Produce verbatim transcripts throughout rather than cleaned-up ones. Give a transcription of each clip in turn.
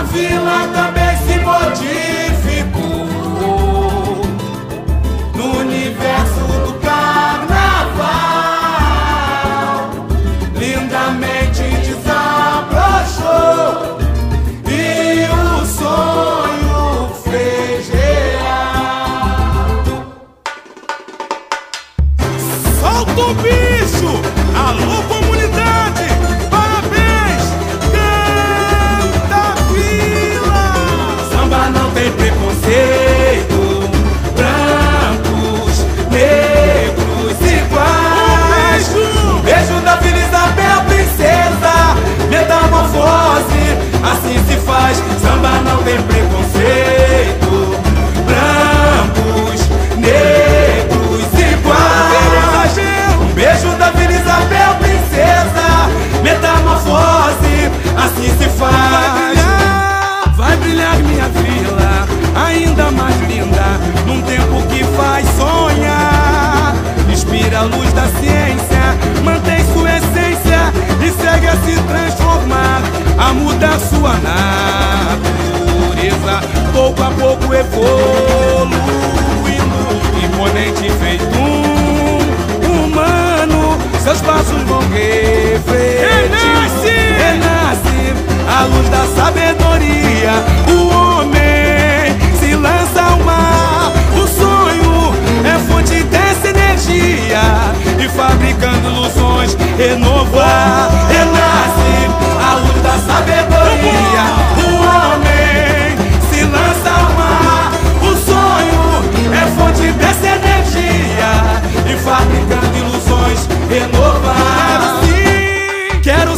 vila também se modificou no universo do carnaval. Lindamente desabrochou e o sonho fez real. Solta o bicho! Alô, comunidade! Parabéns! Canta Vila! Samba não tem preconceito, brancos, negros iguais. Um beijo da Vila Isabel, princesa, metamorfose, assim se faz. Samba não tem preconceito, brancos, negros iguais. Um beijo da Vila Isabel, princesa, metamorfose, assim se faz. Vai brilhar minha vila, ainda mais linda, num tempo que faz sonhar. Inspira a luz da ciência, mantém sua essência e segue a se transformar, a mudar sua natureza, pouco a pouco evoluindo, imponente feito um humano. Seus passos vão refletir, renasce, renasce a luz da sabedoria. O homem se lança ao mar, o sonho é fonte dessa energia, e fabricando ilusões, renovar. Renasce a luz da sabedoria. O homem se lança ao mar, o sonho é fonte dessa energia, e fabricando ilusões, renovar. Quero sim, quero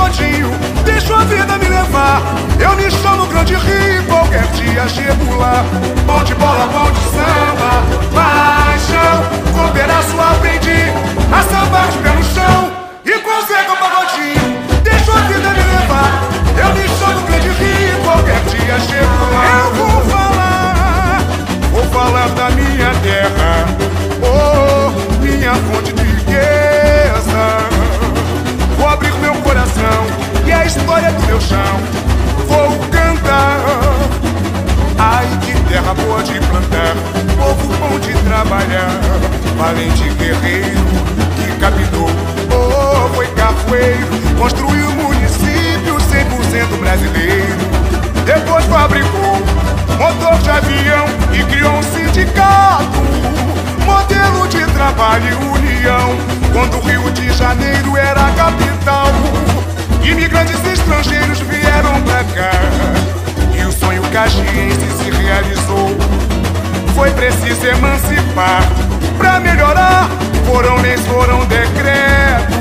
pagodinho, deixo a vida me levar. Eu me chamo Grande Rio, qualquer dia chego lá. Bom de bola, bom de samba, paixão, com pedaço aprendi a sambar de pé no chão. E com o Zeca Pagodinho, deixo a vida me levar. Eu me chamo Grande Rio, qualquer dia chego lá. Eu vou falar, vou falar da minha terra, oh, minha fonte de riqueza. Vou abrir meu coração e a história do meu chão vou cantar. Ai, que terra boa de plantar, povo bom de trabalhar, valente guerreiro que capinou, oh, foi capoeiro, construiu o município cem por cento brasileiro. Depois fabricou motor de avião e criou um sindicato, modelo de trabalho e união, quando o Rio de Janeiro era a capital. Imigrantes estrangeiros vieram pra cá e o sonho caxiense se realizou. Foi preciso emancipar pra melhorar, foram leis, foram decretos,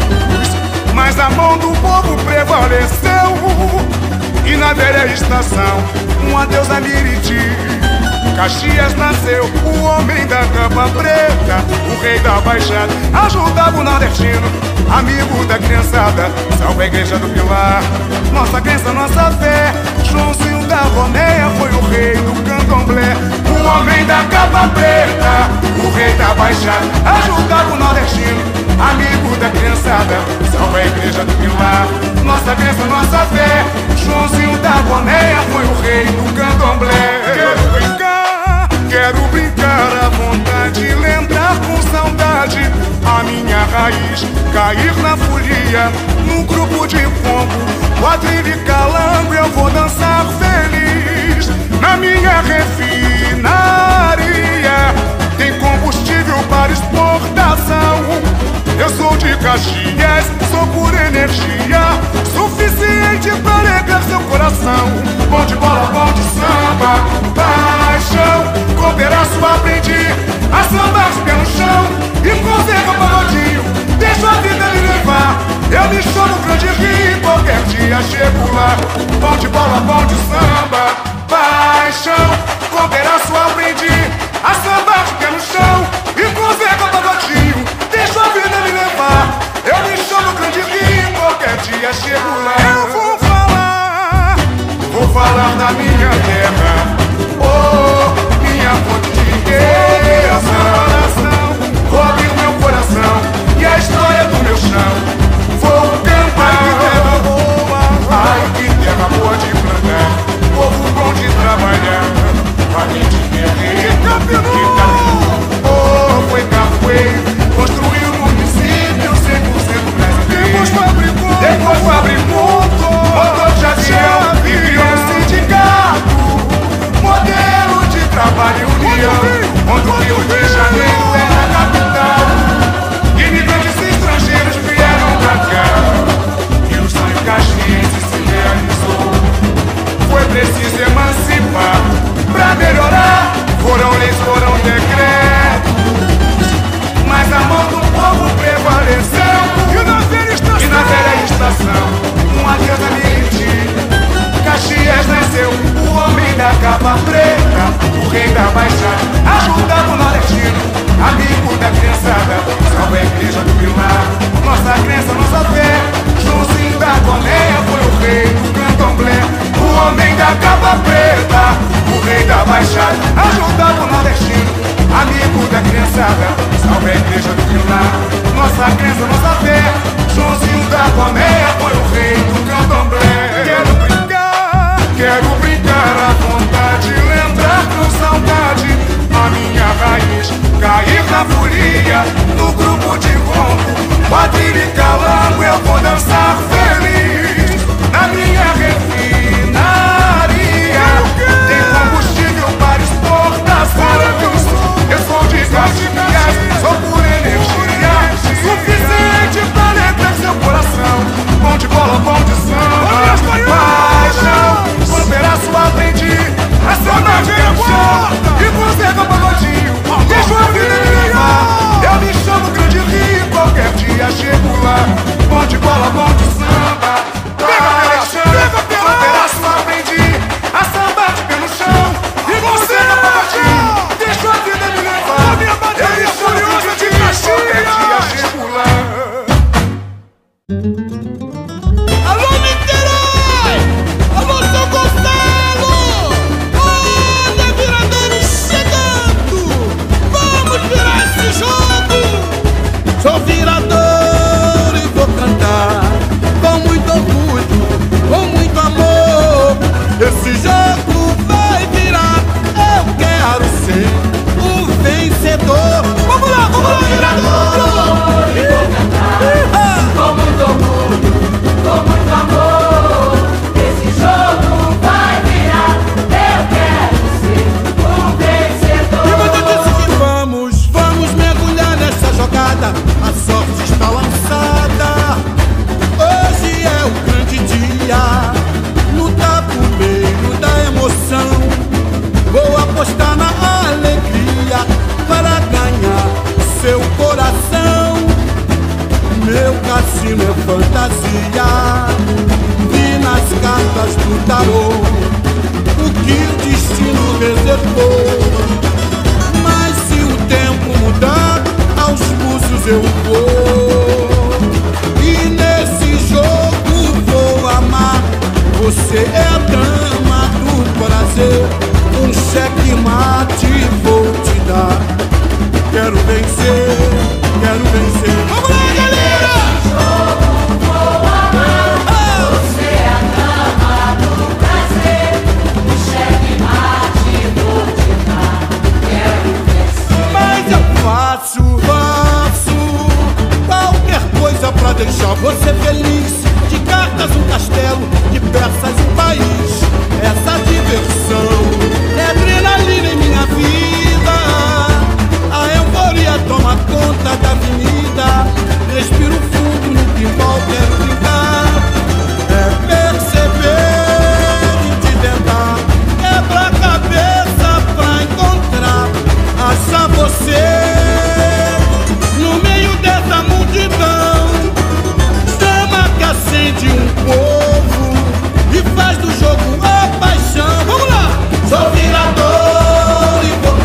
mas a mão do povo prevaleceu. E na velha estação, um adeus a Miriti, Caxias nasceu, o homem da capa preta, o rei da baixada, ajudava o nordestino, amigo da criançada. Salve a igreja do Pilar, nossa crença, nossa fé. Joãozinho da Romeia foi o rei do candomblé. O homem da capa preta, o rei da baixada, ajudava o nordestino, amigo da criançada. Salve a igreja do Pilar, nossa crença, nossa fé. Joãozinho da Romeia foi o rei do candomblé. Quero brincar, quero brincar à vontade, lembrar com saudade a minha raiz, cair na folia, num grupo de pombo, quadrilha e calango, eu vou dançar feliz. Na minha refinaria tem combustível para exportação. Eu sou de Caxias, sou por energia, suficiente para alegrar seu coração. Bom de bola, bom de samba, paixão, com pedaço aprendi a sambar de pé no chão. E com o Zeca Pagodinho, deixo a vida me levar. Eu me chamo Grande Rio, qualquer dia chego lá. Bom de bola, bom de samba, paixão, com pedaço aprendi a sambar de pé no chão. E com o Zeca Pagodinho, deixo a vida me levar. Eu me chamo Grande Rio, qualquer dia chego lá. Eu vou falar, vou falar da minha terra, oh, minha fonte de riqueza. Vou abrir meu coração e a história do meu chão vou cantar. Ai, que terra boa de plantar, povo bom de trabalhar, valente guerreiro que capinou, oh, foi capoeiro, construiu o município cem por cento brasileiro. Depois fabricou, depois fabricou motor de avião e criou um sindicato, modelo de trabalho e união, quando o Rio de Janeiro era a capital. Imigrantes estrangeiros vieram pra cá e o sonho caxiense se realizou. Foi preciso emancipar pra melhorar, foram leis, foram decretos, mas a mão do povo prevaleceu. E na velha estação, e na velha estação um adeus a Miriti, Caxias nasceu, o homem da capa preta, o rei da baixada, ajudava o nordestino, amigo da criançada. Salve a igreja do Pilar, nossa crença, nossa fé. Joãozinho da Romeia foi o rei do candomblé. O homem da capa preta, o rei da baixada, ajudava o nordestino, amigo da criançada. Salve a igreja do Pilar, nossa crença, nossa fé. Joãozinho da Romeia foi o rei do candomblé. Quero brincar, quero brincar à vontade, lembrar com saudade a minha raiz, cair na folia, no grupo de rombo, quadrilha e calango, eu vou dançar feliz. Na minha refinaria tem combustível para exportação. Eu sou de Caxias, sou por energia, suficiente para alegrar seu coração. Bom de bola, bom de samba, paixão, com pedaço aprendi a sambar de pé no chão. E com o Zeca Pagodinho, deixo a vida me levar. Eu me chamo Grande Rio, qualquer dia chego lá. Bom de bola, destino é fantasia. Vi nas cartas do tarô o que o destino reservou. Mas se o tempo mudar, aos pulsos eu vou. E nesse jogo vou amar. Você é a dama do prazer. Um checkmate vou te dar. Quero vencer, quero vencer. Vamos lá, galera! Nesse jogo vou amar. Ah! Você é a dama do prazer. Um checkmate vou te dar. Quero vencer. Mas eu faço, faço qualquer coisa pra deixar você feliz. De cartas um castelo, de peças um país. Essa diversão é adrenalina em minha vida. A euforia toma conta da avenida. Respiro fundo no pinball, quero brincar. É perceber e te tentar. Quebra a cabeça pra encontrar. Achar você no meio dessa multidão. Chama que acende um povo e faz do jogo a paixão. Vamos lá! Sou virador e vou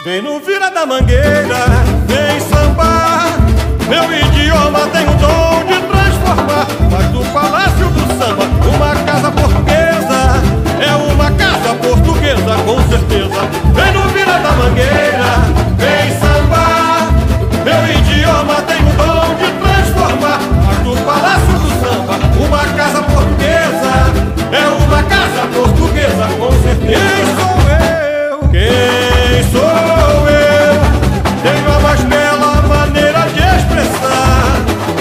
Vem no Vira da Mangueira, vem sambar. Meu idioma tem o dom de transformar. Faz do Palácio do Samba uma casa portuguesa. É uma casa portuguesa, com certeza. Vem no Vira da Mangueira, vem sambar. Meu idioma tem o dom de transformar. Faz do Palácio do Samba uma casa portuguesa. É uma casa portuguesa, com certeza. Quem sou eu? Quem sou eu? Tenho a mais bela maneira de expressar.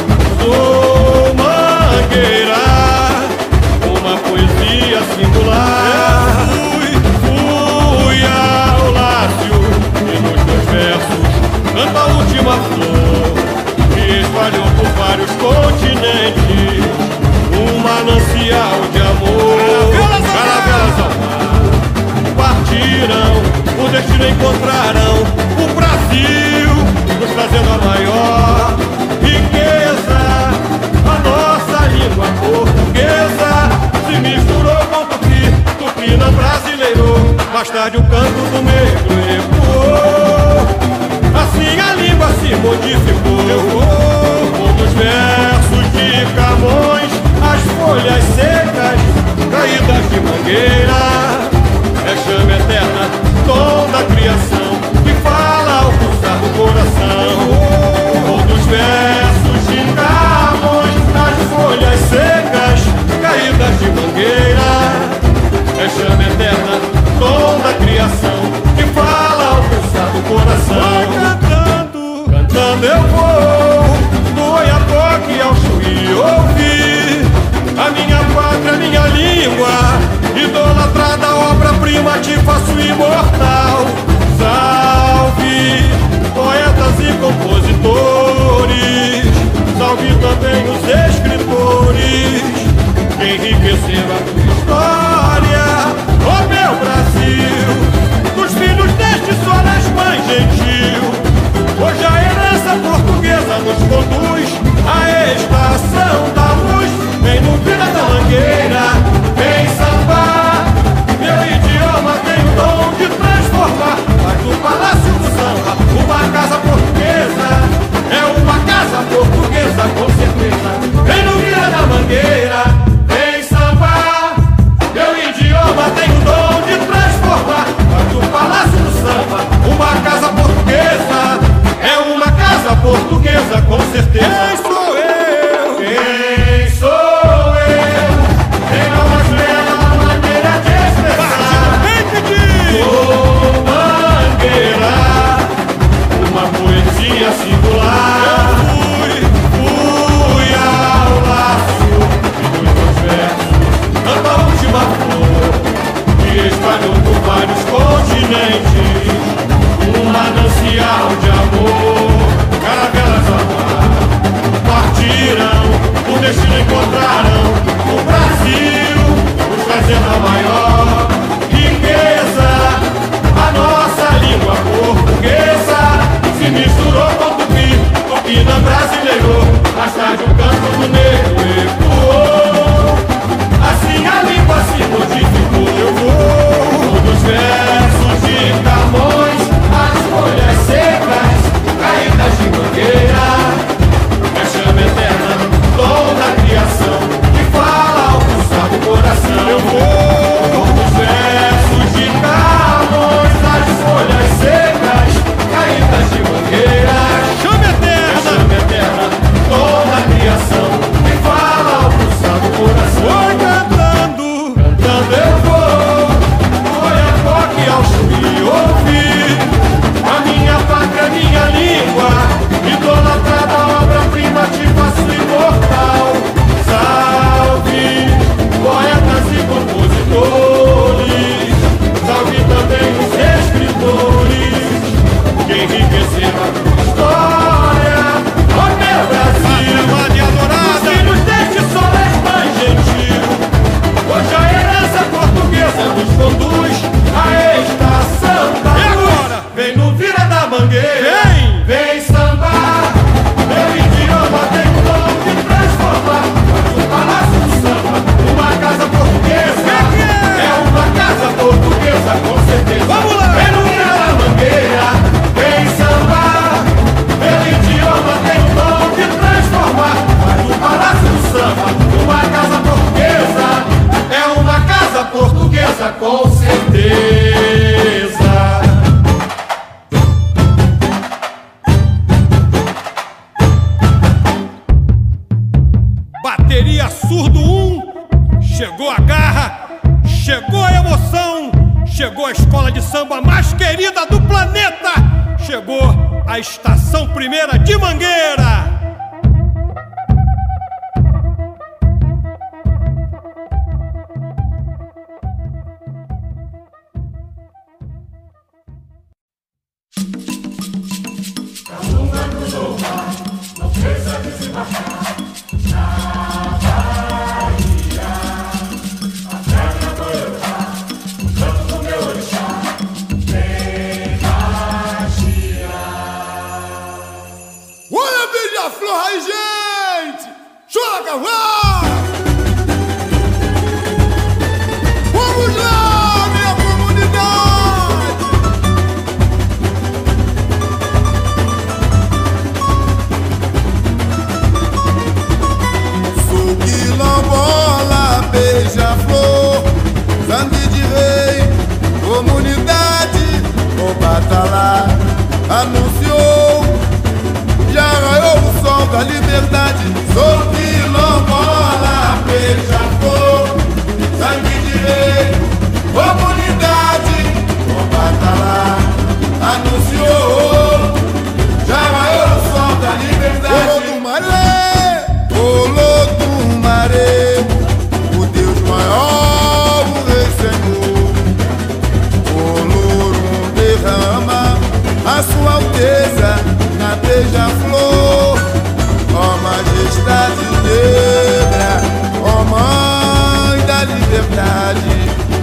Sou mangueira, uma poesia singular. Fui, fui ao Lácio e nos meus versos canta a última flor que espalhou por vários continentes um manancial de amor. Caravelas ao mar partiram, o destino encontrarão. O Brasil nos trazendo a maior riqueza. A nossa língua portuguesa se misturou com tupi, tupi não brasileirou. Mais tarde o canto do negro ecoou. Assim a língua se modificou. Com os versos de Camões, as folhas secas caídas de mangueira. É chama eterna, tom da criação, que fala ao pulsar do coração. Com os versos de Camões, as folhas secas caídas de mangueira. É chama eterna, tom da criação, que fala ao pulsar do coração. Cantando, cantando eu vou do Oiapoque ao Chuí ouvir a minha pátria, a minha língua. Idolatrada, obra-prima, te faço imortal. Salve poetas e compositores, salve também os escritores que enriqueceram a tua história. Ó meu Brasil, dos filhos deste solas mãe gentil, hoje a herança portuguesa nos conduz à estação da luz. Vem no Vira da Mangueira, vem sambar. Meu idioma tem o dom de transformar. Faz do Palácio do Samba uma casa portuguesa. É uma casa portuguesa, com certeza. Vem no Vira da Mangueira, vem sambar. Meu idioma tem o dom de transformar. Faz do Palácio do Samba uma casa portuguesa. É uma casa portuguesa, com certeza. Quem sou eu? Quem sou eu? Tenho a mais bela maneira de expressar. Sou mangueira, uma poesia singular. Fui, fui ao Lácio e nos meus versos canta a última flor que espalhou por vários continentes um manancial de amor. Caravelas ao mar partiram, o destino encontrarão. O Brasil nos trazendo a maior riqueza. A nossa língua portuguesa se misturou com tupi, tupi não brasileirou. Mais tarde o canto do negro ecoou. Assim a língua se modificou. Eu vou dos versos de Camões, as folhas secas caídas de mangueira. É chama eterna, dom da criação, que fala ao pulsar do coração. Eu vou chegou a escola de samba mais querida do planeta. Chegou a Estação Primeira de Mangueira. Flor aí, gente! Chora, cavalo! Vamos lá, minha comunidade! Sou quilombola, beija-flor, sangue de rei, comunidade, o batalá anunciou. Já raiou o sol da liberdade. Sou quilombola, beija-flor, sangue de rei, comunidade, o batalá anunciou. Já raiou o sol da liberdade. Olotumaré, Olotumaré, o Deus maior, o Rei Senhor. Olorum derrama a sua alteza na beija-flor, ó majestade negra, ó mãe da liberdade.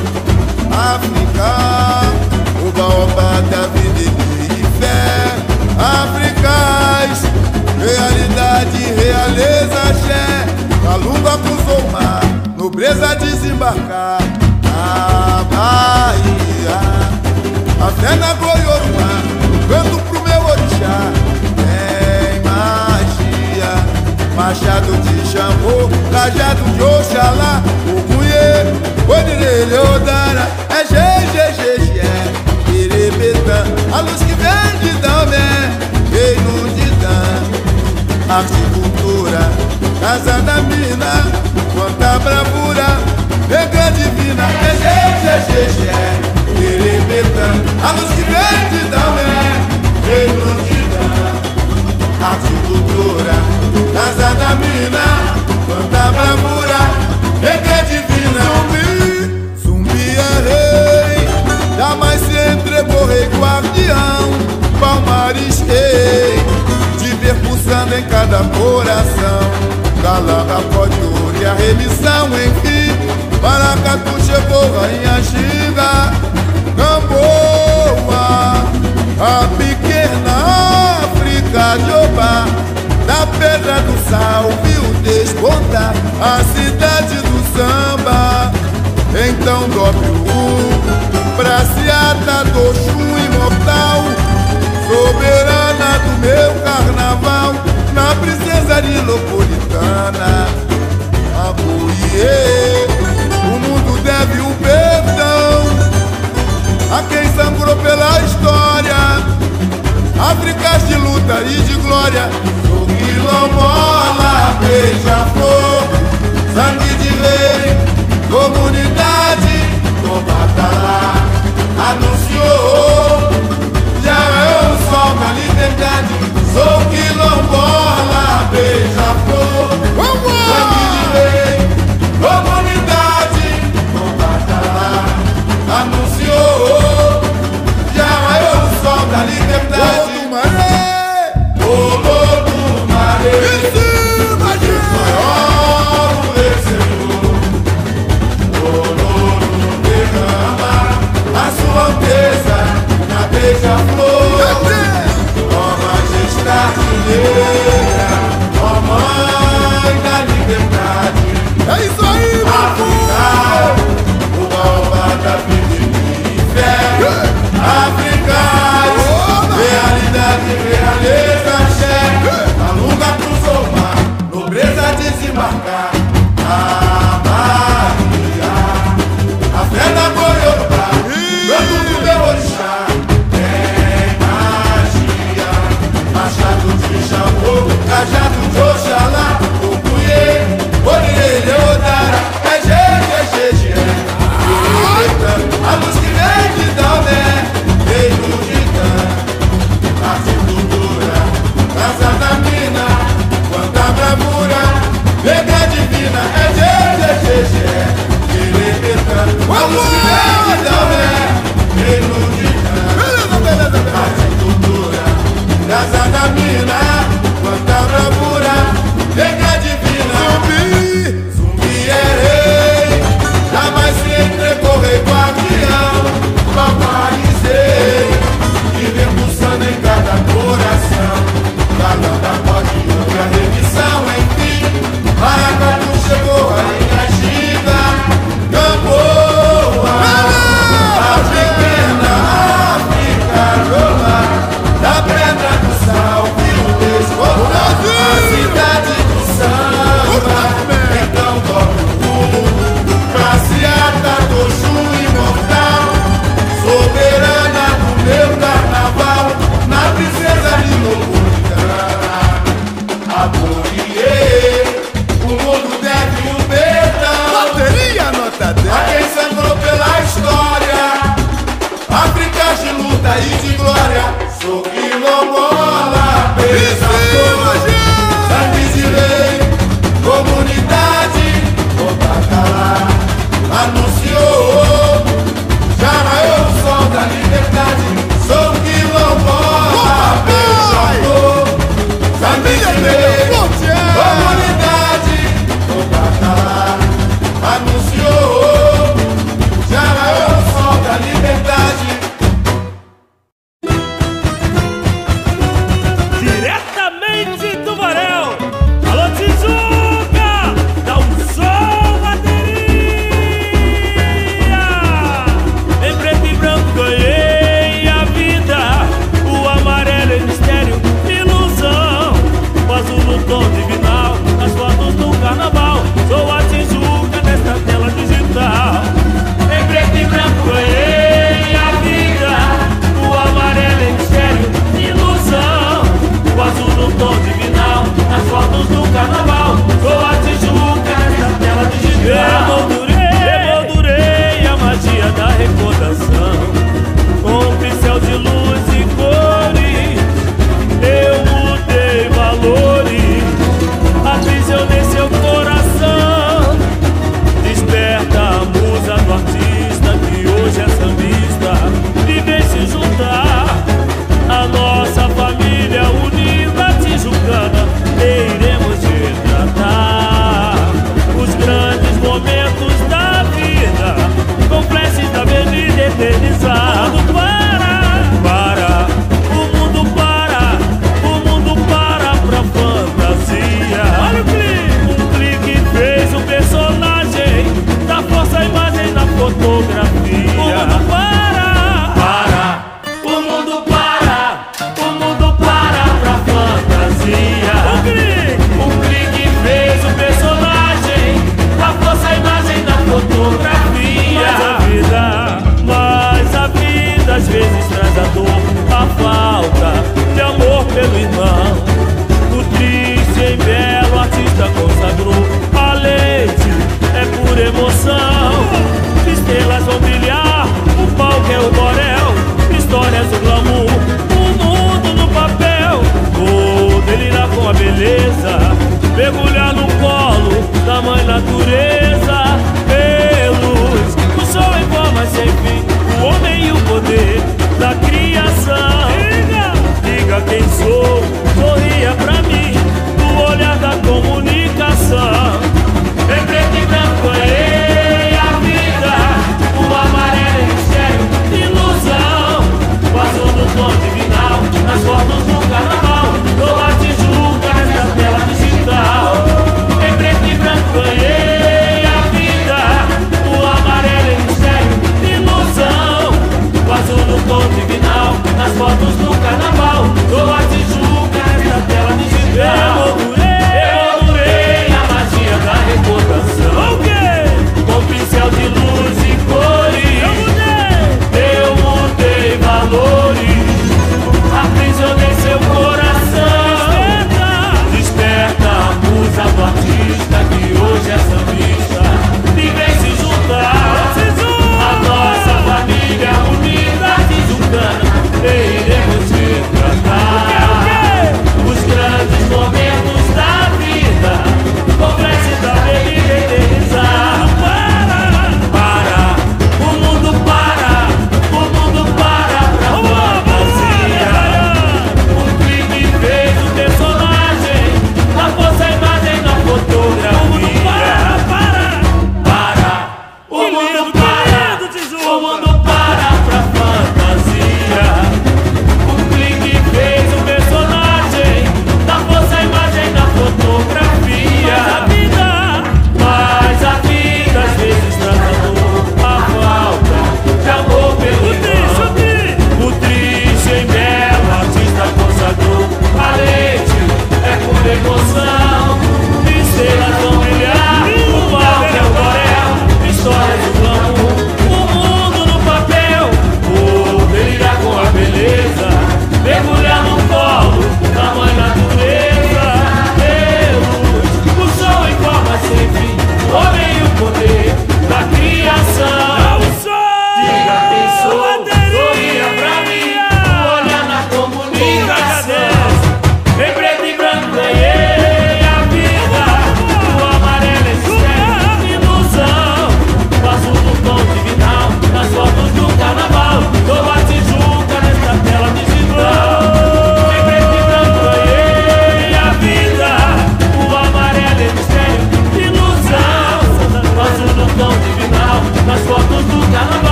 África, o baobá da vida e fé. Áfricas, realidade, realeza, axé. Calunga cruzou o mar, nobreza desembarcar na Bahia. A fé na Goiorumá, canto pro meu orixá. Tem magia, machado de Xangô, cajado de Oxalá. Ogunhê, Onirelê, Odara, é Gê, Gê, Gê, Gê, Irebetã. A luz que vem de Damé, reino de Dan. Arte e cultura, casa da mina, quanta bravura, negra divina. É Gê, Gê, Gê, Gê, Irebetã. A luz que vem de Damé, reino de Dan. Arte e cultura, casa da mina, quanta bravura, negra divina. Zumbi, Zumbi é rei, jamais se entregou, rei guardião. Palmares rei, de ver pulsando em cada coração. Calanga pode e a remissão, enfim. Paracatu chegou, rainha Ginga. Gamboa, a pequena África de Obá, na Pedra do Sal viu despontar a cidade do samba. Então dobre o praciata do Oxum imortal, soberana do meu carnaval, na princesa nilopolitana. Apoiê, o mundo deve um perdão a quem sangrou pela história. Áfricas de luta e de glória. Sou quilombola, beija-flor, sangue de rei, comunidade, o batalá anunciou. Já é o sol da liberdade. Sou quilombola, beija-flor, sangue de rei, comunidade, o batalá anunciou. Já é o sol da liberdade. Olotumaré, Olotumaré, maior o Rei Senhor. Olorum derrama a sua alteza na beija-flor, ó majestade negra, ó mãe da liberdade. É isso aí, África, o baobá da vida e fé. África, realidade, realeza, axé. Calunga cruzou o mar, nobreza desembarcar na Bahia. A fé da Goiorumá, canto do meu orixá. Tem magia, machado de Xangô, cajado de Oxalá. Ogunhê, Onirelê, Odara, é Gê, Gê, Gê, Gê. A luz que vem de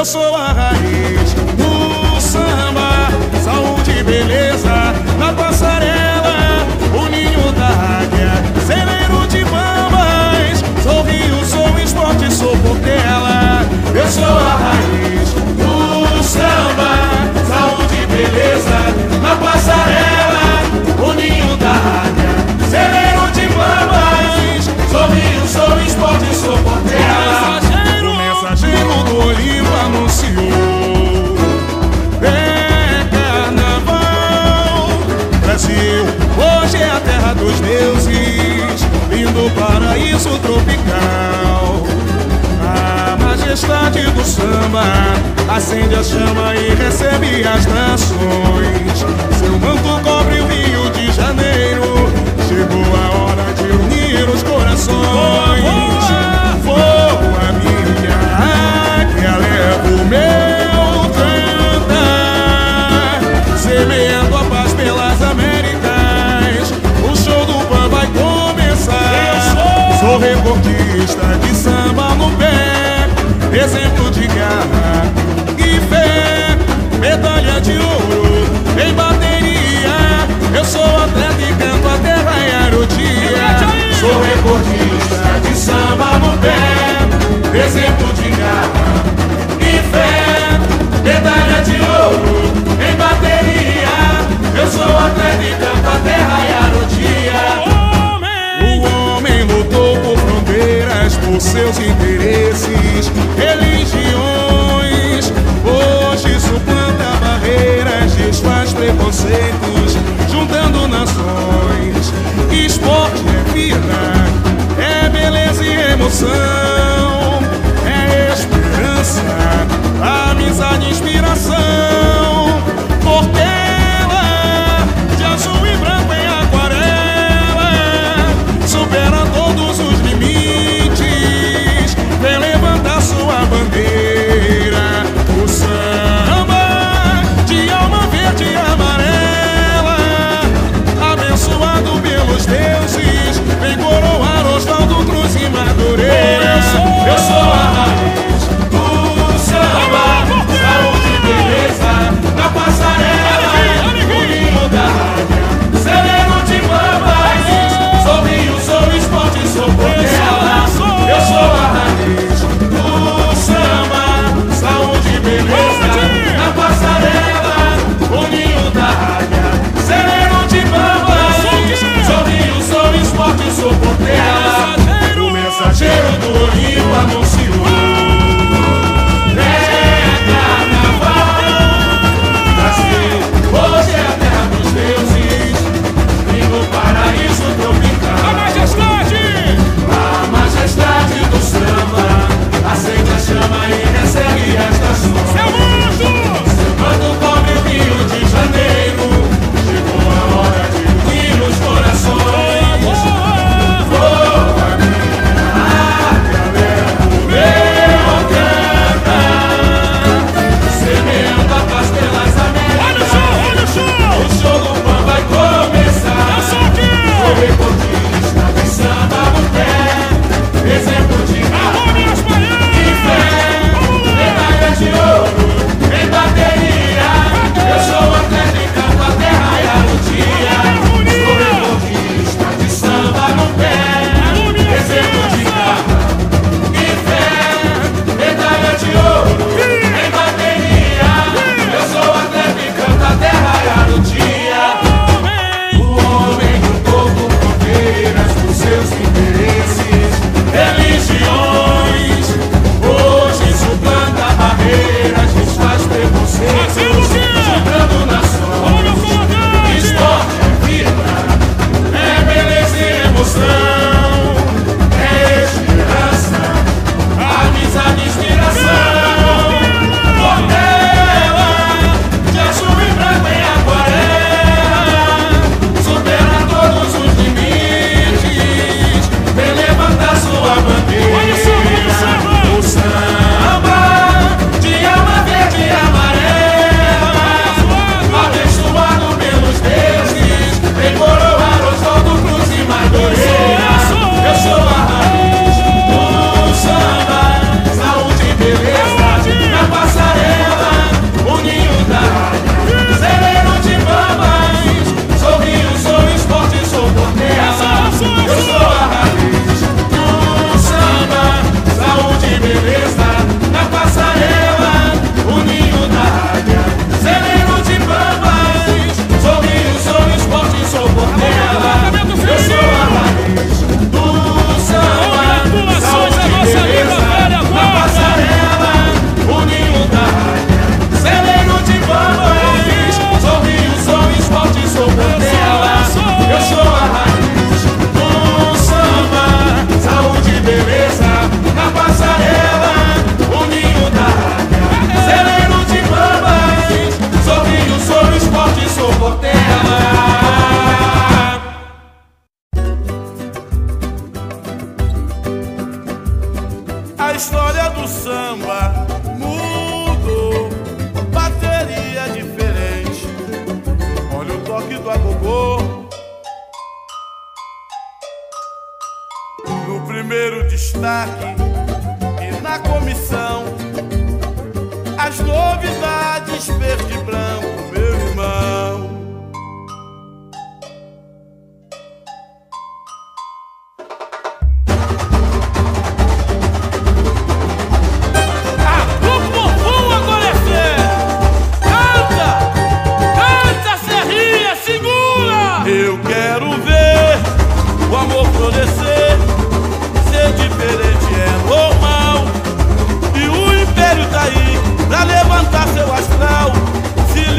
eu sou a raiz do samba. Saúde e beleza na passarela, o ninho da águia, celeiro de bambas. Sou rio, sou esporte, sou portela. Eu sou a raiz do samba. Saúde e beleza na passarela, o ninho da águia, celeiro de bambas. Sou rio, sou esporte, sou portela. O mensageiro do Olimpo anunciou: é carnaval. Brasil, hoje é a terra dos deuses, lindo paraíso tropical. A majestade do samba acende a chama e recebe as nações. Seu manto cobre o Rio de Janeiro. Chegou a hora de unir os corações. Voa minha águia, leva o meu cantar, semeando a paz pelas Américas. O show do Pan vai começar. Sou recordista de samba no pé, exemplo de garra e fé, medalha de ouro em bateria. Eu sou atleta e canto até raiar o dia. Sou recordista de samba no pé, exemplo de garra e fé, medalha de ouro em bateria. Eu sou atleta e canto até raiar o dia. O homem lutou por fronteiras, por seus interesses, religiões. Hoje suplanta barreiras, desfaz preconceitos, juntando nações. Esporte é vida, é beleza e emoção, é esperança, amizade e inspiração. Portela, de azul e branco em aquarela, supera todos os limites, vem levantar sua bandeira. O samba de alma verde e amarela, abençoado pelos deuses, vem coroar Oswaldo Cruz e Madureira. samba mudou, bateria diferente. Olha o toque do agogô. No primeiro destaque e na comissão, as novidades verde e branco, meu irmão. Eu quero ver o amor florescer, ser diferente é normal. E o império tá aí pra levantar seu astral. Se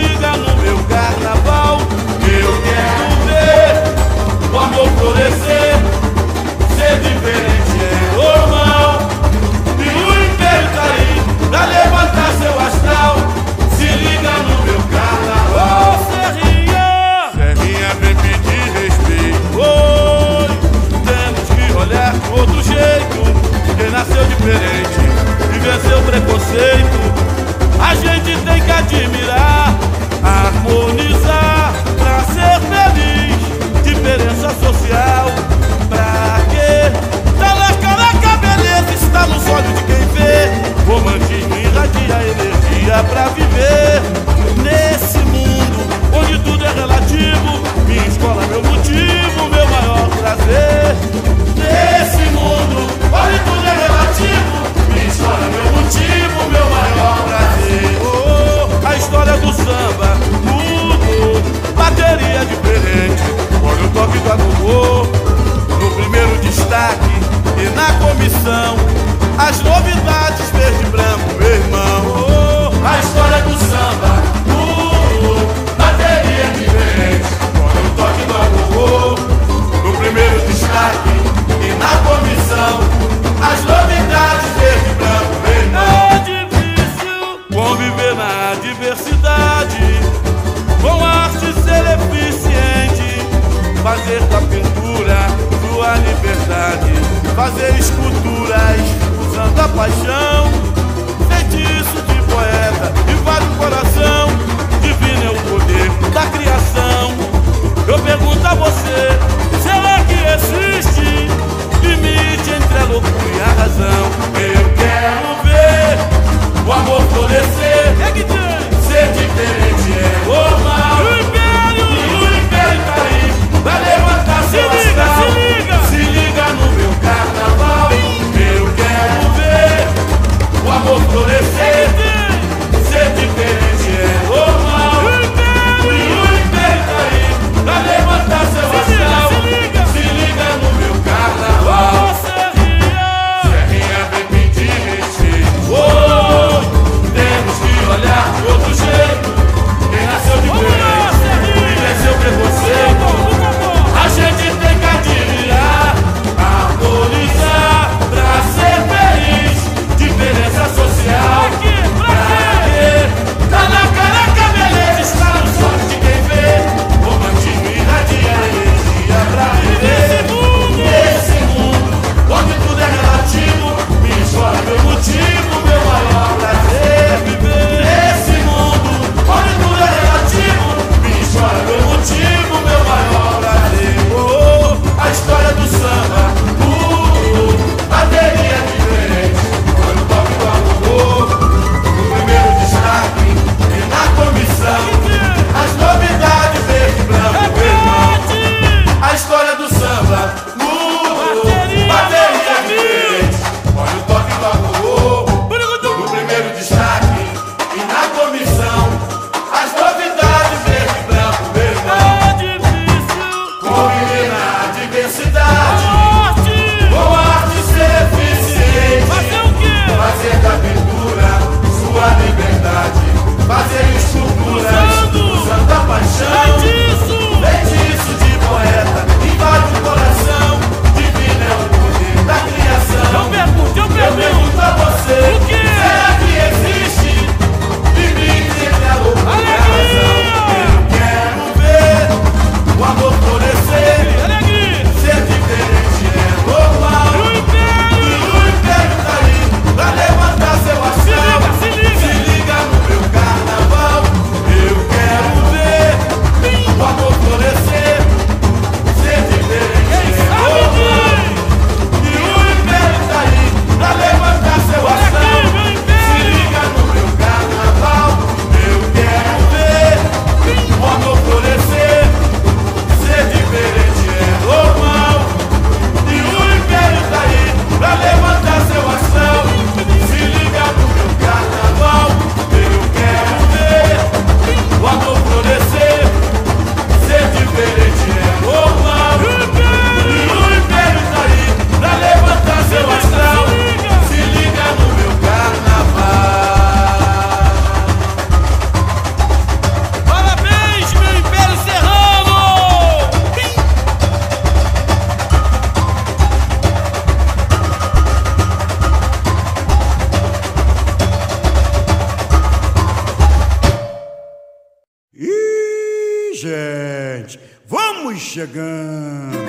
gente, vamos chegando.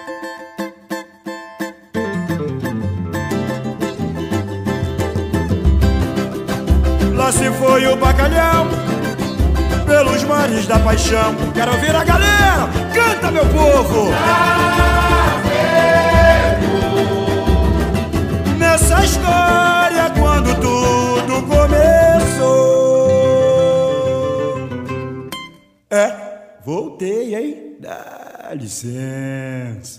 Lá se foi o bacalhau pelos mares da paixão. Quero ouvir a galera, canta meu povo. Nessa história quando tudo começou. É, voltei, hein? Dá licença.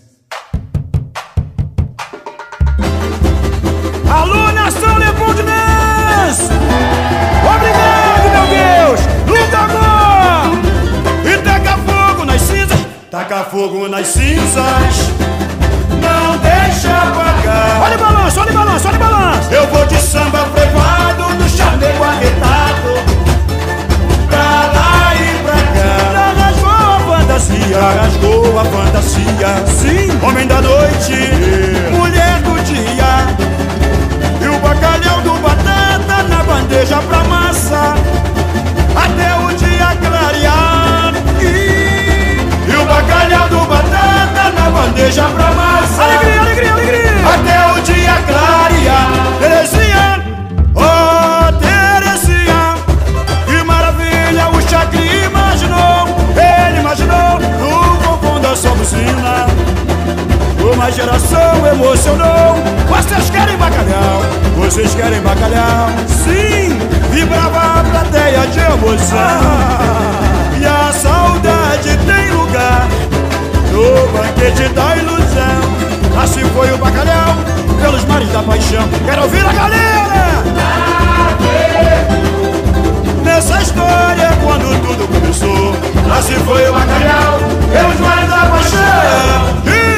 Alô, nação leopoldinense! Obrigado, meu Deus! Luta agora! E taca fogo nas cinzas! Taca fogo nas cinzas! Não deixa apagar! Olha o balanço, olha o balanço, olha o balanço! Eu vou de samba privado, do chamego arretado, pra lá e pra cá. Já rasgou a fantasia, rasgou a fantasia. Sim, homem da noite, mulher do dia. E o bacalhau do batata na bandeja pra massa, até o dia clarear. E, e o bacalhau do batata na bandeja pra massa. Alegria, alegria, alegria. Até o dia clarear. Terezinha, oh Terezinha, que maravilha o Chacri imaginou. Ele imaginou no vovô da sua buzina. Uma geração emocionou. Vocês querem bacalhau? Vocês querem bacalhau? Sim! Vibrava a plateia de emoção. E a saudade tem lugar no banquete da ilusão. Assim foi o bacalhau pelos mares da paixão. Quero ouvir a galera! Nessa história quando tudo começou. Assim foi o bacalhau pelos mares da paixão.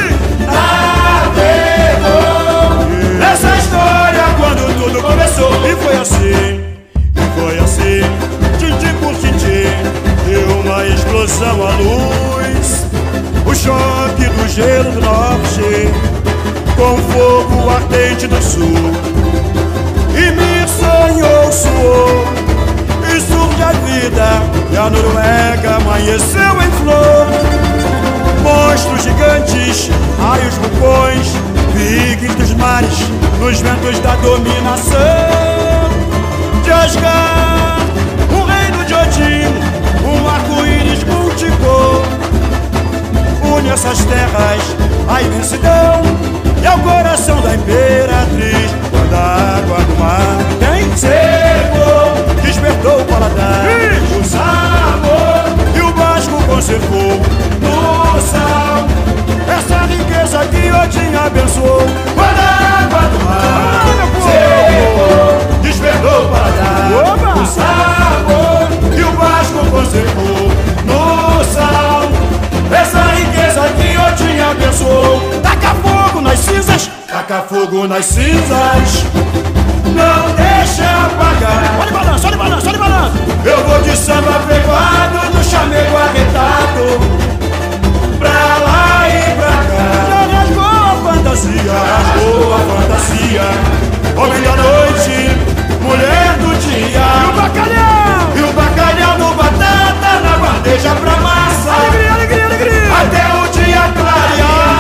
Nessa história quando tudo começou. E foi assim, e foi assim, tintim por tintim, e uma explosão à luz. O choque do gelo do norte com o fogo ardente do sul. E me sonhou, suou, e surge a vida. E a Noruega amanheceu em flor. Monstros gigantes, raios vulcões, vikings dos mares, nos ventos da dominação. De Asgard, o reino de Odin, um arco-íris multicor. Une essas terras a imensidão e ao coração da imperatriz. Quando a água do mar tem secou, despertou o paladar, o sabor, e o basco conservou no sal essa riqueza que Odin abençoou. Quando a água do mar secou, despertou o paladar, o sabor, e o basco conservou no sal essa riqueza que Odin abençoou. Taca fogo nas cinzas, taca fogo nas cinzas, não deixa apagar. Olha o balanço, olha o balanço, olha o balanço. Eu vou de samba privado, do chamego arretado, pra lá e pra cá. Já rasgou a fantasia, rasgou a fantasia. Homem da noite, mulher do dia. E o bacalhau, e o bacalhau no batata na bandeja pra massa. Alegria, alegria, alegria. Até o dia clarear.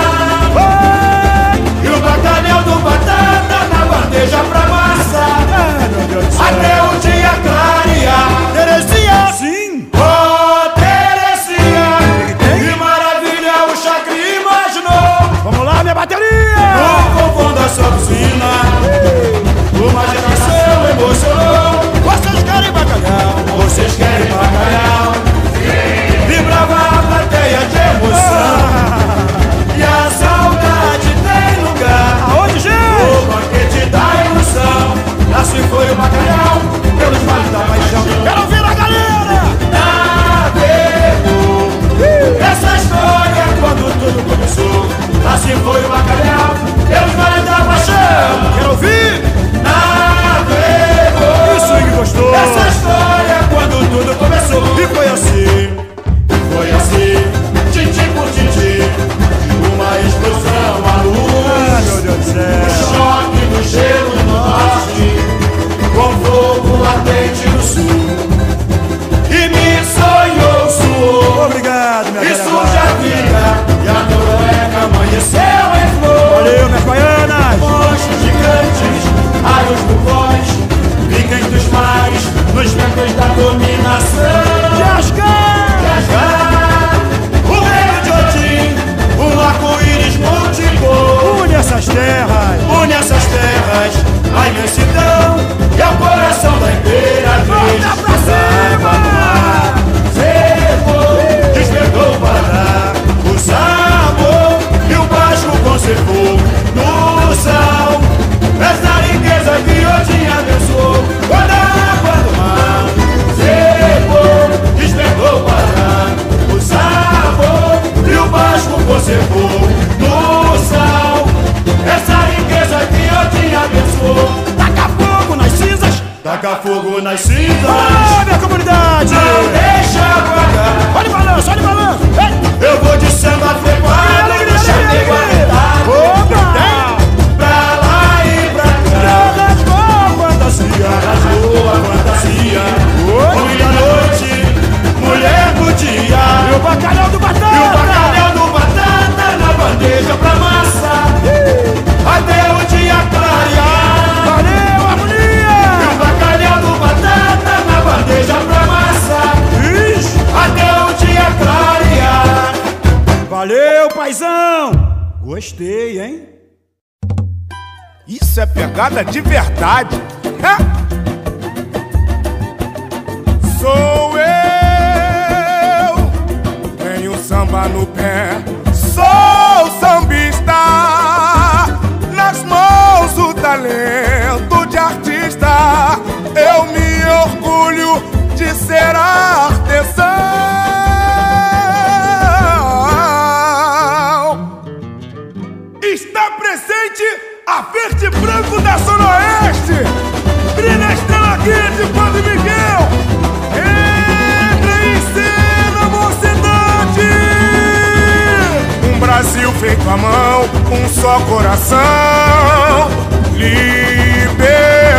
E o bacalhau do batata na bandeja pra massa. Até o dia clarear. Terezinha, sim. Oh Terezinha, que maravilha o Chacri imaginou. Vamos lá, minha bateria. No vovô da sua buzina, uma geração emocionou. Vocês querem bacalhau? Vocês querem bacalhau? Vibrava a plateia de emoção. E a saudade tem lugar. Aonde, gente? No banquete da ilusão. Assim foi o bacalhau pelos mares da paixão. Quero ouvir a galera! Navegou essa história quando tudo começou. Assim foi o bacalhau pelos mares da paixão. Quero ouvir! Navegou isso que gostou. Essa história quando tudo começou. E foi assim, foi assim, tintim por tintim, uma explosão à luz. Ah, meu Deus do céu. O choque do gelo no norte com taca fogo nas cinzas. Olha, minha comunidade! Não deixa apagar. Olha o balanço, olha o balanço! Ei! Eu vou de samba trepado, no chamego arretado. Opa! Pra lá e pra cá. Rasgou a fantasia! Rasgou a fantasia. Oi! Homem da noite, mulher do dia. E o bacalhau do batata! E o bacalhau do batata na bandeja pra massa. Até o dia clarear. Valeu, harmonia! E o bacalhau do batata na bandeja pra massa. Ixi! Até o dia clarear. Valeu, paizão! Gostei, hein? Isso é pegada de verdade. Hã? Sou eu, tenho samba no pé. Sou sambista, nas mãos o talento de artista. Eu me orgulho de ser artesão. Está presente a verde e branco da Zona Oeste. Brilha a estrela aqui de Padre Miguel. Entra em cena, mocidade. Um Brasil feito à mão, um só coração. Liberdade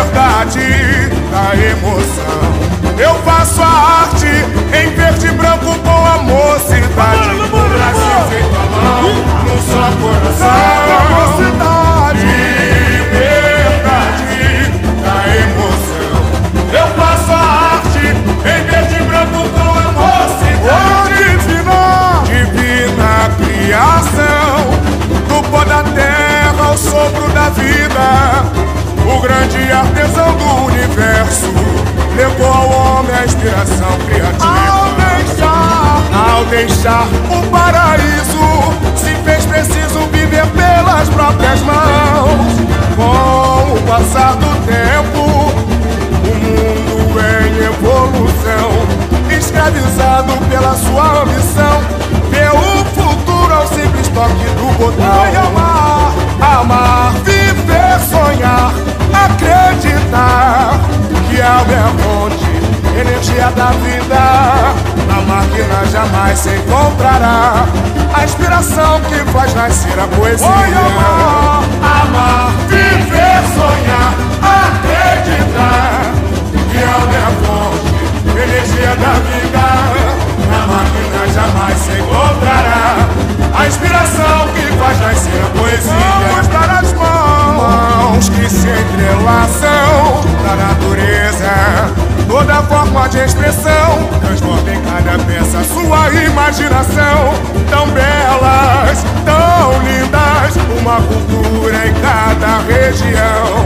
da emoção. Eu faço a arte em verde e branco com a mocidade. Um Brasil feito à mão, um só coração. Mocidade, liberdade da emoção. Eu faço a arte em verde e branco com a mocidade. Oh, divina, divina criação, do pó da terra ao sopro da vida. O grande artesão do universo levou ao homem a inspiração criativa. Ao deixar, ao deixar o paraíso, se fez preciso viver pelas próprias mãos. Com o passar do tempo, o mundo em evolução, escravizado pela sua ambição, vê o futuro ao simples toque do botão. E amar, amar, viver, sonhar, acreditar que a alma é a fonte, energia da vida. Na máquina jamais se encontrará a inspiração que faz nascer a poesia. Oi, amar, amar, viver, sonhar, acreditar que a alma é a fonte, energia da vida. Na máquina jamais se encontrará a inspiração que faz nascer a poesia. Vamos dar as mãos que se entrelaçam da natureza, toda forma de expressão transforma em cada peça sua imaginação. Tão belas, tão lindas, uma cultura em cada região.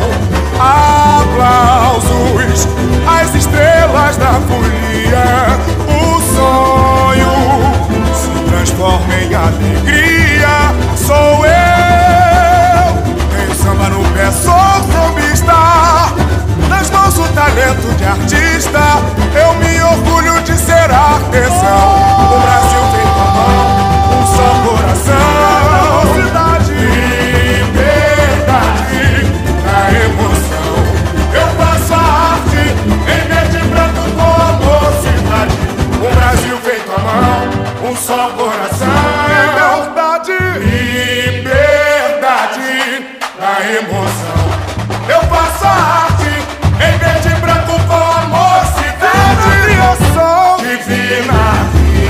Aplausos às estrelas da folia. O sonho se transforma em alegria. Sou eu, tenho samba no pé, sou sambista. Nas mãos o talento de artista. Eu me orgulho de ser artesão. O Brasil feito à mão, um só coração. Cidade, liberdade da emoção. Eu faço a arte em verde e branco com a mocidade. O Brasil feito à mão, um só coração. Liberdade, liberdade da emoção. Eu faço a arte em verde e branco com a mocidade. Eu sou divina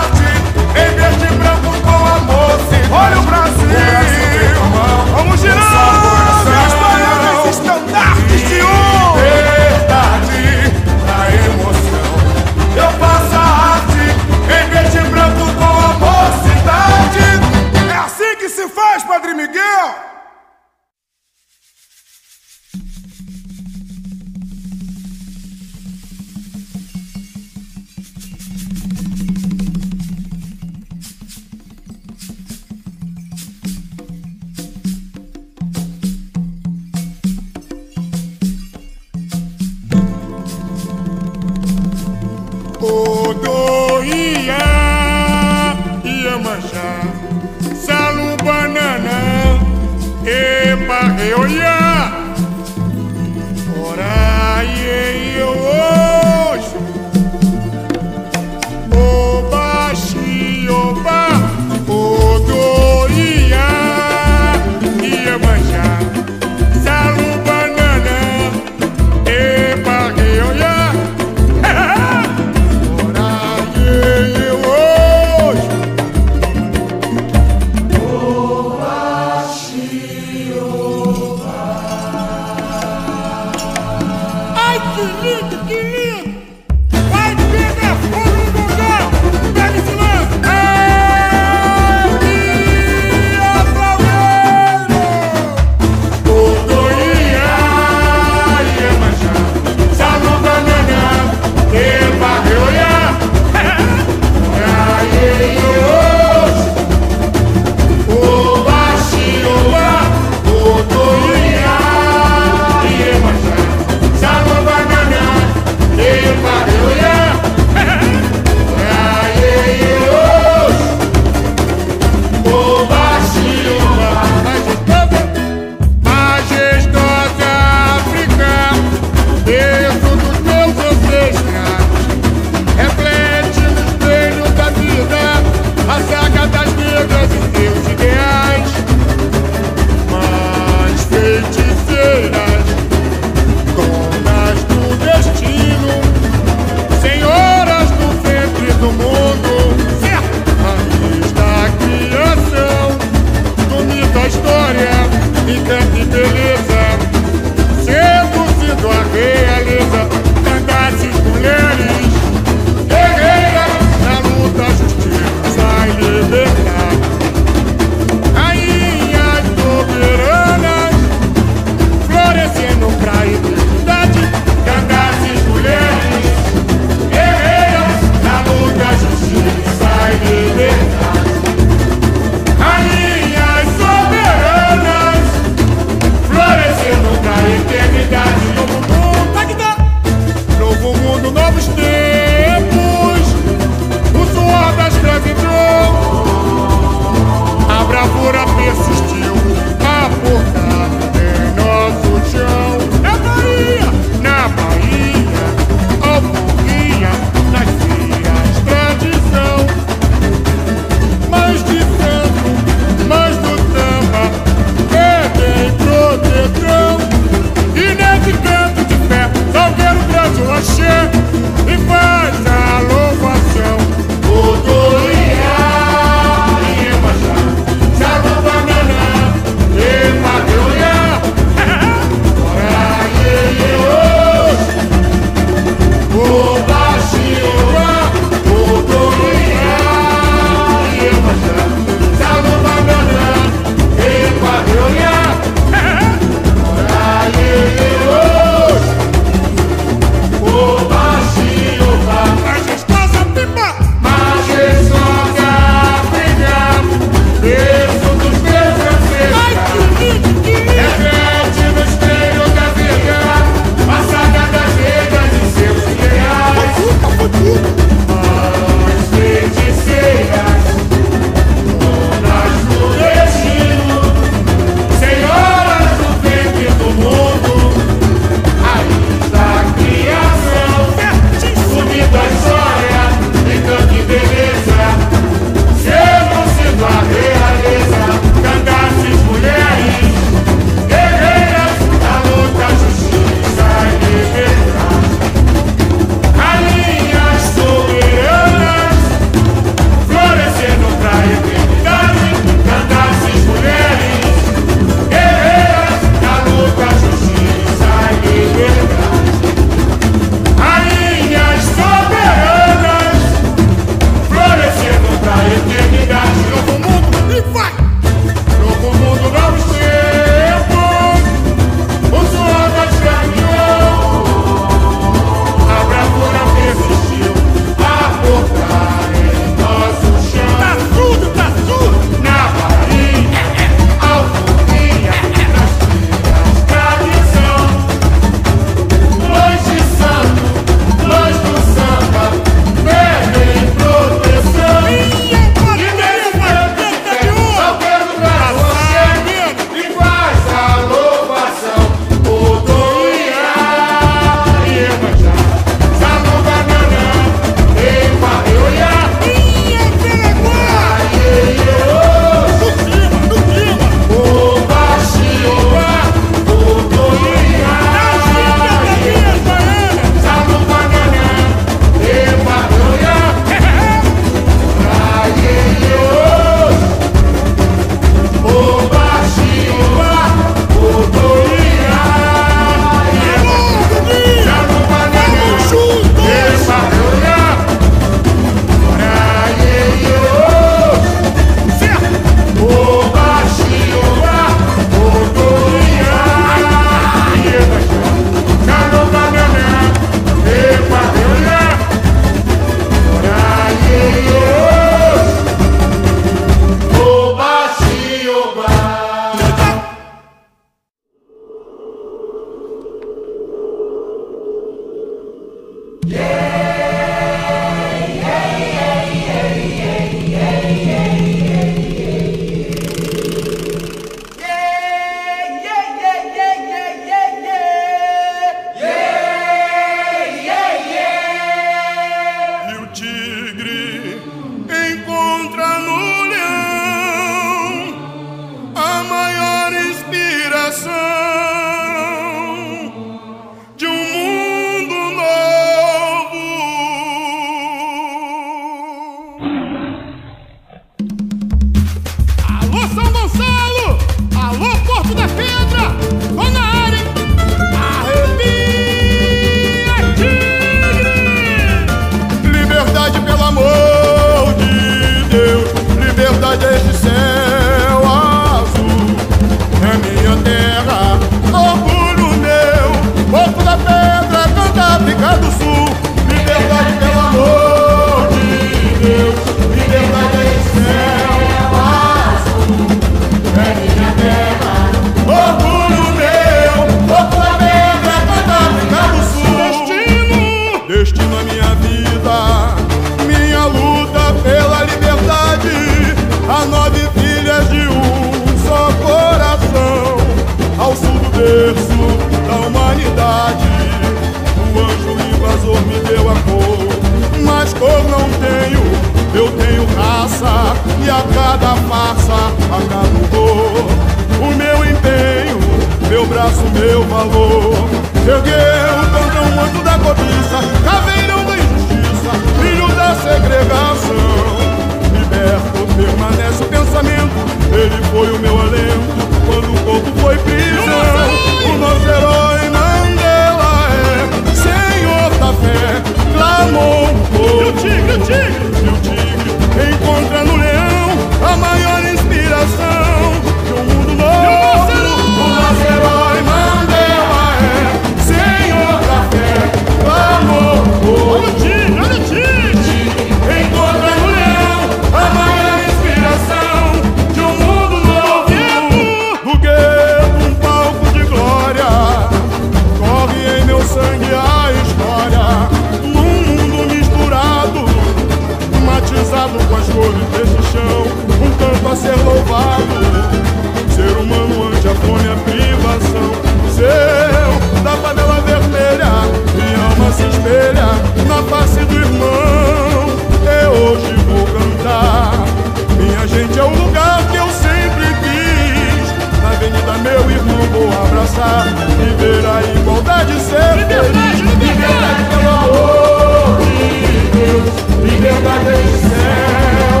amor não tenho, eu tenho raça, e a cada farsa, a cada horror, o meu empenho, meu braço, meu valor. Ergueu o cantão muito da cobiça, caveirão da injustiça, filho da segregação. Liberto, permanece o pensamento, ele foi o meu alento quando o corpo foi prisão. O nosso herói Mandela é senhor da fé, clamou o povo. E o tigre, o tigre, e o tigre encontra no leão a maior inspiração de um mundo novo. O nosso herói Mandela é senhor da fé, clamou o povo. Olha o tigre, olha o tigre, encontra no leão a maior inspiração de um mundo novo. Do gueto um palco de glória, corre em meu sangue a história. Num mundo misturado, matizado com as cores desse chão, um canto a ser louvado, ser humano ante a fome e a privação. Seu, da panela vermelha, minha alma se espelha na face do irmão. Eu hoje vou cantar, minha gente é o lugar que eu sempre quis. Na avenida meu irmão vou abraçar, viver a igualdade, ser feliz. Liberdade pelo amor de Deus, liberdade do céu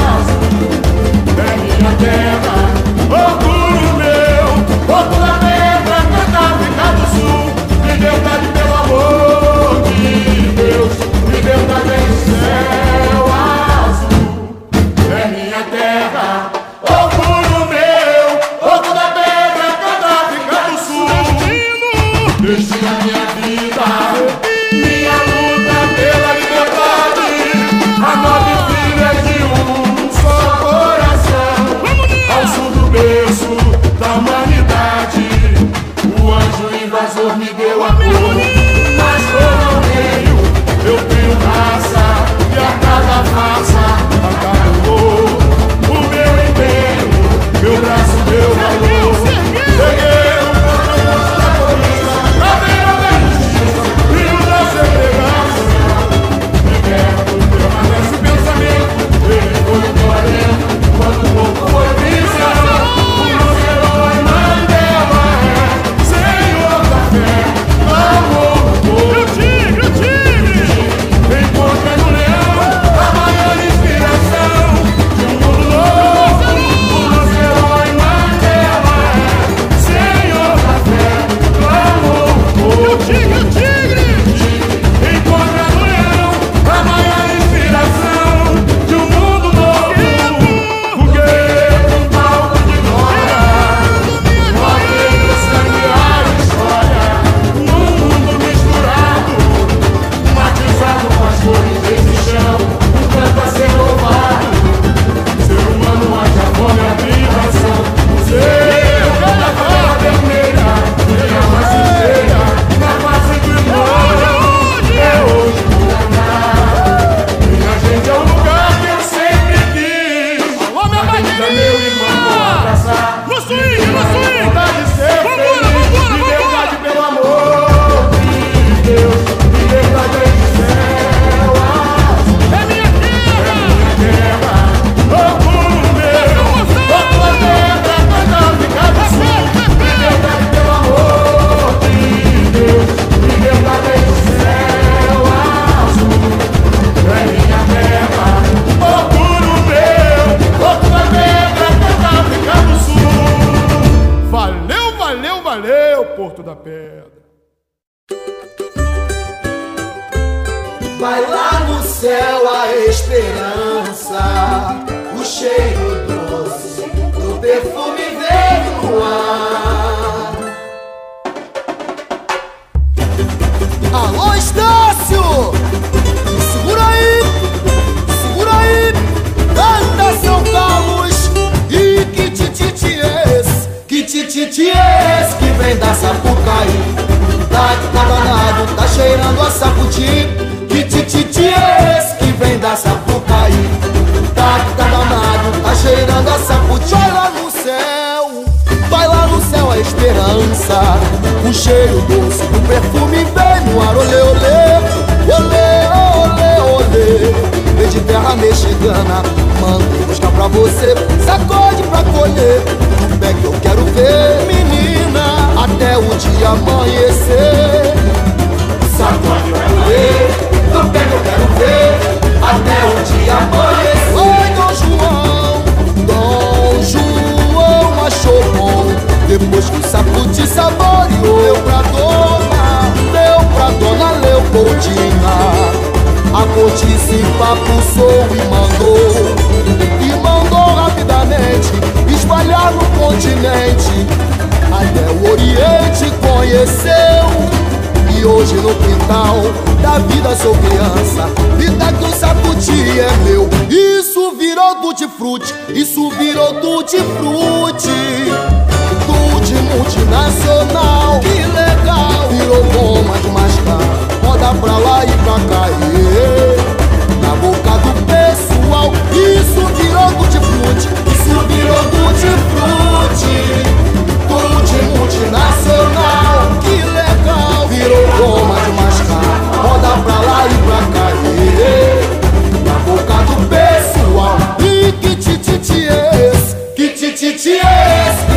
azul, é minha terra, orgulho meu, porto da pedra, canta África do Sul. Liberdade pelo amor de Deus, liberdade do céu azul, é minha terra, orgulho meu, porto da pedra, canta África do Sul. Destino a minha vida, minha luta pela liberdade, a nove filha de um só coração. Ao sul do berço da humanidade, o anjo invasor me deu a cor. Mas como eu tenho, eu tenho raça, e a cada farsa, a cada horror, o meu empenho, meu braço, meu valor. Cheguei no canto da cobiça, caveira da injustiça, filho da segregação. Liberto, permanece o pensamento, ele foi o meu alento quando o corpo foi prisão. O nosso herói Mandela é senhor da fé, clamou o povo. E o tigre, o tigre encontra no leão a maior inspiração de um mundo novo. O nosso herói Mandela é senhor da fé, clamou o povo. E o tigre, o tigre encontra no leão a maior inspiração de um mundo novo. Foguete, um palco de glória, corre em meu sangue a história. Num mundo misturado, matizado com as cores desse chão, um canto a ser louvado, ser humano ante a fome e a privação. Seu, da panela vermelha, minha alma se espelha na face do irmão. É hoje vou cantar, minha gente é o lugar que eu sempre quis. Alô, minha bateria! Meu irmão vou abraçar, no swing, no swing! Vontade de ser feliz, liberdade pelo amor de Deus, liberdade do céu azul. É minha terra, é minha terra, orgulho meu, porto da pedra, canta África do Sul. Liberdade pelo amor de Deus, liberdade do céu azul, é minha terra, orgulho meu, porto da pedra, canta África do Sul. Valeu, valeu, valeu, Porto da Pedra. Vai lá no céu a esperança, o cheiro doce do perfume vem no ar. Alô, Estácio! Segura aí, segura aí, canta São Carlos. E que tititiês, que tititiês que vem da Sapucaí. Tá que tá danado, tá cheirando a saputi. Que tititiês que vem da Sapucaí. Tá que tá danado, tá cheirando a saputi. Vai lá no céu, vai lá no céu a esperança, o cheiro doce do perfume vem no ar. Olê, olê, olê, olê, olê. terra mexicana. Mandei buscar pra você, sacode pra colher. No pé que eu quero ver, menina, até o dia amanhecer. Sacode pra colher, no pé que eu quero ver, até o dia amanhecer. Oi, Dom João, Dom João achou bom. Depois que o sapo te saboreou, deu pra dona, deu pra dona Leopoldina. A corte se papuçou e mandou, e mandou rapidamente espalhar no continente. Até o Oriente conheceu, e hoje no quintal da vida sou criança. Vida que o saputi é meu. Isso virou tutti-frutti, isso virou tutti-frutti. Tutti multinacional, que legal. Virou goma de mascar, roda pra lá e pra cá, e na boca do pessoal. Isso virou tutti-frutti, isso virou tutti-frutti. Tutti multinacional, que legal. Virou goma de mascar, roda pra lá e pra cá, e na boca do pessoal. E que tititi é esse? Que tititi é esse?